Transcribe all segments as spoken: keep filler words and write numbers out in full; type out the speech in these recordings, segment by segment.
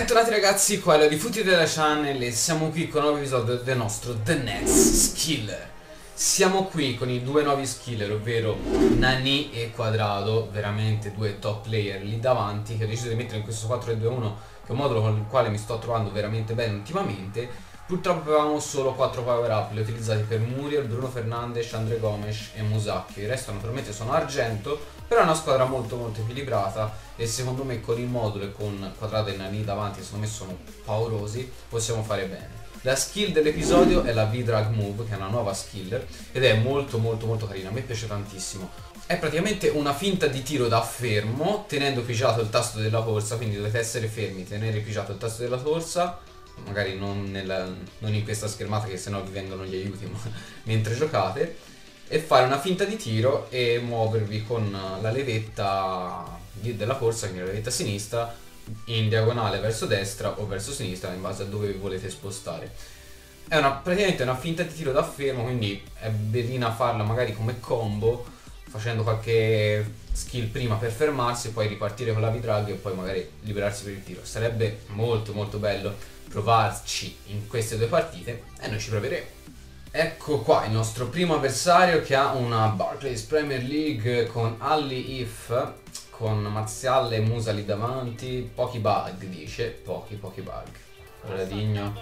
Bentornati ragazzi, qua è di Footy della Channel e siamo qui con un nuovo episodio del nostro The Next Skiller. Siamo qui con i due nuovi skiller, ovvero Nani e Quadrado, veramente due top player lì davanti, che ho deciso di mettere in questo quattro due uno, che è un modulo con il quale mi sto trovando veramente bene ultimamente. Purtroppo avevamo solo quattro power up, li ho utilizzati per Muriel, Bruno Fernandes, Andre Gomes e Musacchio. Il resto naturalmente sono argento, però è una squadra molto molto equilibrata e secondo me con il modulo e con Quadrado e Nani davanti, secondo me sono paurosi, possiamo fare bene. La skill dell'episodio è la V-Drag Move, che è una nuova skill ed è molto molto molto carina, a me piace tantissimo. È praticamente una finta di tiro da fermo, tenendo pigiato il tasto della corsa, quindi dovete essere fermi, tenere pigiato il tasto della corsa, magari non, nel, non in questa schermata che sennò vi vengono gli aiuti ma mentre giocate, e fare una finta di tiro e muovervi con la levetta della corsa, quindi la levetta a sinistra, in diagonale verso destra o verso sinistra in base a dove vi volete spostare. È una, praticamente una finta di tiro da fermo, quindi è bellina farla magari come combo, facendo qualche skill prima per fermarsi e poi ripartire con la V-Drag e poi magari liberarsi per il tiro. Sarebbe molto molto bello provarci in queste due partite e noi ci proveremo. Ecco qua il nostro primo avversario, che ha una Barclays Premier League con Ali If, con Martial e Musa lì davanti. Pochi bug, dice, pochi pochi bug. Radinho,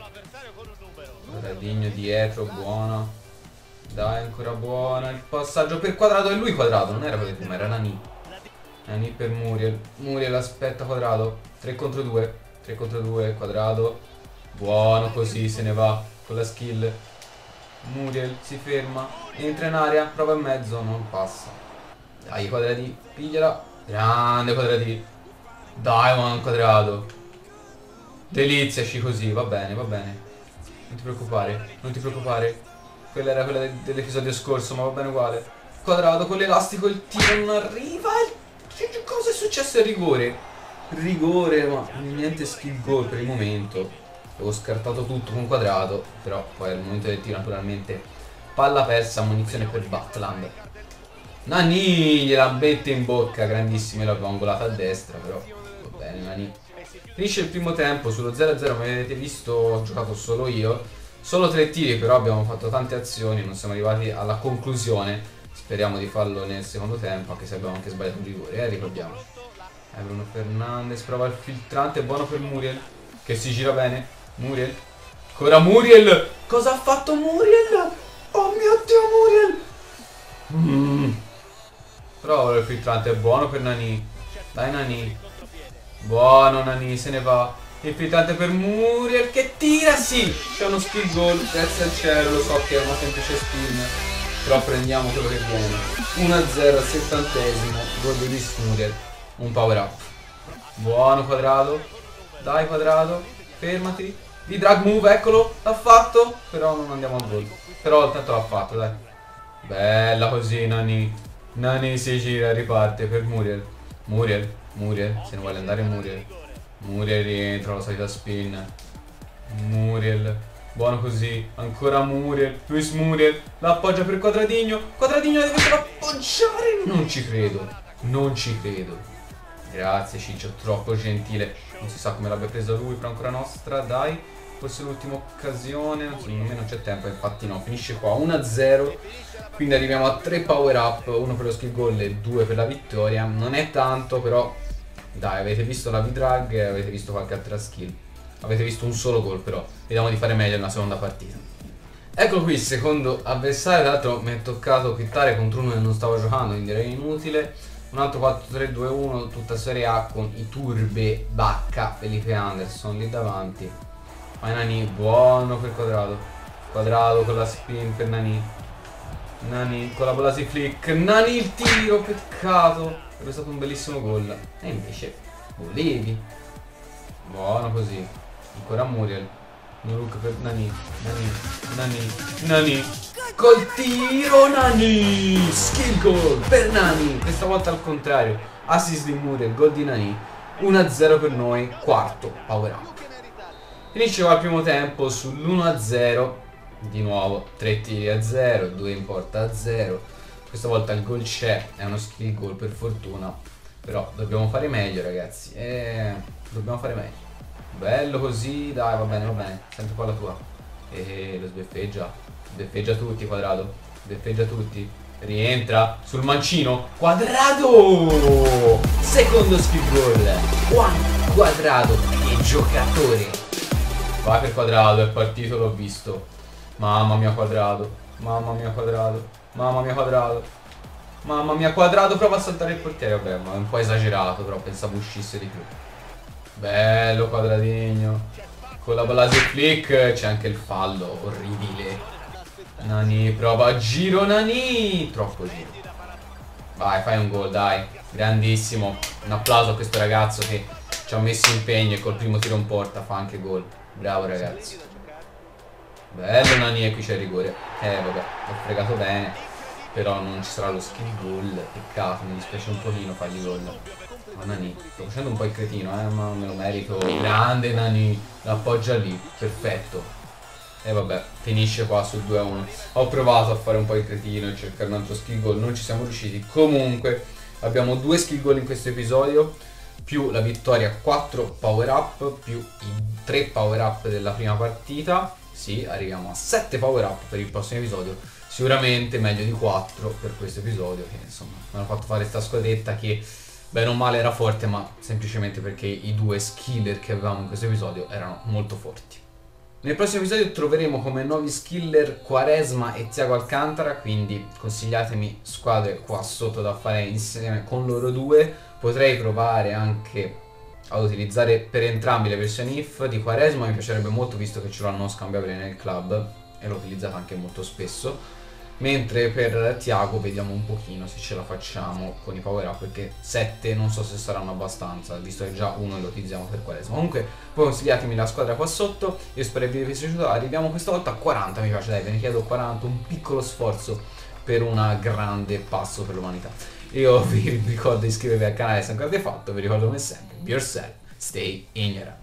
Radinho dietro, buona. Dai, ancora buona. Il passaggio per Quadrado, e lui Quadrado, non era quello di prima, era Nani. Nani per Muriel. Muriel aspetta Quadrado. tre contro due. tre contro due, Quadrado. Buono, così se ne va con la skill. Muriel si ferma, entra in area, prova in mezzo, non passa. Dai Quadrati, pigliala. Grande Quadrati. Dai man Quadrado. Deliziaci così, va bene, va bene. Non ti preoccupare, non ti preoccupare. Quella era quella dell'episodio scorso, ma va bene uguale. Quadrado con l'elastico, il tiro non arriva. Cosa è successo? È rigore. Rigore, ma niente skill goal per il momento. Avevo scartato tutto con Quadrado, però poi al momento del tiro naturalmente palla persa, munizione per Batland. Nani gliela mette in bocca, grandissima, l'avevo angolata a destra, però va bene Nani. Finisce il primo tempo sullo zero a zero, come avete visto ho giocato solo io. Solo tre tiri, però abbiamo fatto tante azioni, non siamo arrivati alla conclusione. Speriamo di farlo nel secondo tempo, anche se abbiamo anche sbagliato un rigore, eh, ricordiamo. Eh, Bruno Fernandes prova il filtrante, buono per Muriel, che si gira bene. Muriel, ancora Muriel. Cosa ha fatto Muriel? Oh mio Dio, Muriel. mm. Prova il filtrante, è buono per Nani. Dai Nani. Buono Nani, se ne va. Il filtrante per Muriel che tira, sì. C'è uno skill goal, grazie al cielo. Lo so che è una semplice spin, però prendiamo quello che viene. uno a zero al settantesimo, gol di Luis Muriel. Un power up. Buono Quadrado. Dai Quadrado, fermati. Di drag move, eccolo, l'ha fatto. Però non andiamo al gol. Però tanto l'ha fatto, dai. Bella così Nani. Nani si gira, riparte per Muriel. Muriel, Muriel, se ne vuole andare Muriel. Muriel rientra, la solita spin. Muriel, buono così. Ancora Muriel, Luis Muriel. La appoggia per Quadradinho. Quadradinho la deve appoggiare. Non ci credo, non ci credo. Grazie Ciccio, troppo gentile. Non si sa come l'abbia presa lui, però ancora nostra, dai. Forse l'ultima occasione, secondo me non c'è tempo, infatti no, finisce qua uno a zero. Quindi arriviamo a tre power up, uno per lo skill goal e due per la vittoria. Non è tanto, però dai, avete visto la V-Drag e avete visto qualche altra skill. Avete visto un solo gol, però vediamo di fare meglio nella seconda partita. Ecco qui il secondo avversario, tra l'altro mi è toccato quittare contro uno che non stavo giocando, quindi direi inutile. Un altro quattro tre due uno, tutta Serie A con i Turbe, Bacca, Felipe Anderson lì davanti. Vai Nani, buono per Quadrado. Quadrado con la spin per Nani. Nani con la Bolasi flick. Nani il tiro, peccato. Sarebbe stato un bellissimo gol. E invece volevi. Buono così. Ancora Muriel. No look per Nani. Nani. Nani. Nani. Col tiro Nani. Skill goal per Nani. Questa volta al contrario. Assist di Muriel, gol di Nani. uno a zero per noi. Quarto power up. Finisce qua il primo tempo sull'uno a zero. Di nuovo tre tiri a zero, due in porta a zero. Questa volta il gol c'è, è uno skill goal per fortuna. Però dobbiamo fare meglio ragazzi, e dobbiamo fare meglio. Bello così, dai, va bene, va bene. Sento qua la tua. E lo sbeffeggia. Sbeffeggia tutti, Quadrado. Sbeffeggia tutti. Rientra sul mancino. Quadrado! Secondo skill goal. Juan Quadrado, che giocatore. Vai per Quadrado, è partito, l'ho visto. Mamma mia Quadrado. Mamma mia Quadrado. Mamma mia Quadrado. Mamma mia Quadrado, prova a saltare il portiere. Vabbè, ma è un po' esagerato, però pensavo uscisse di più. Bello Quadradino. Con la base flick c'è anche il fallo, orribile. Nani, prova a giro Nani. Troppo giro. Vai, fai un gol, dai. Grandissimo. Un applauso a questo ragazzo che ci ha messo impegno e col primo tiro in porta fa anche gol. Bravo ragazzi. Bello Nani, e qui c'è il rigore. Eh vabbè, l'ho fregato bene. Però non ci sarà lo skill goal. Peccato, mi dispiace un pochino fargli gol. Ma Nani, sto facendo un po' il cretino, eh, ma me lo merito. Grande Nani, l'appoggia lì, perfetto. E vabbè, finisce qua sul due a uno. Ho provato a fare un po' il cretino e cercare un altro skill goal, non ci siamo riusciti. Comunque, abbiamo due skill goal in questo episodio, più la vittoria quattro power up, più i tre power up della prima partita. Sì, arriviamo a sette power up per il prossimo episodio. Sicuramente meglio di quattro per questo episodio, che insomma mi hanno fatto fare sta squadretta che bene o male era forte, ma semplicemente perché i due skiller che avevamo in questo episodio erano molto forti. Nel prossimo episodio troveremo come nuovi skiller Quaresma e Thiago Alcantara, quindi consigliatemi squadre qua sotto da fare insieme con loro due. Potrei provare anche ad utilizzare per entrambi le versioni I F di Quaresma, mi piacerebbe molto visto che ce l'hanno scambiabile nel club e l'ho utilizzata anche molto spesso. Mentre per Thiago vediamo un pochino se ce la facciamo con i power up, perché sette non so se saranno abbastanza, visto che già uno lo utilizziamo per Quaresma. Comunque poi consigliatemi la squadra qua sotto. Io spero che vi sia piaciuto. Arriviamo questa volta a quaranta mi piace, dai, ve ne chiedo quaranta, un piccolo sforzo per un grande passo per l'umanità. Io vi ricordo di iscrivervi al canale se non l'avete fatto, vi ricordo come sempre, be yourself, stay ignorant.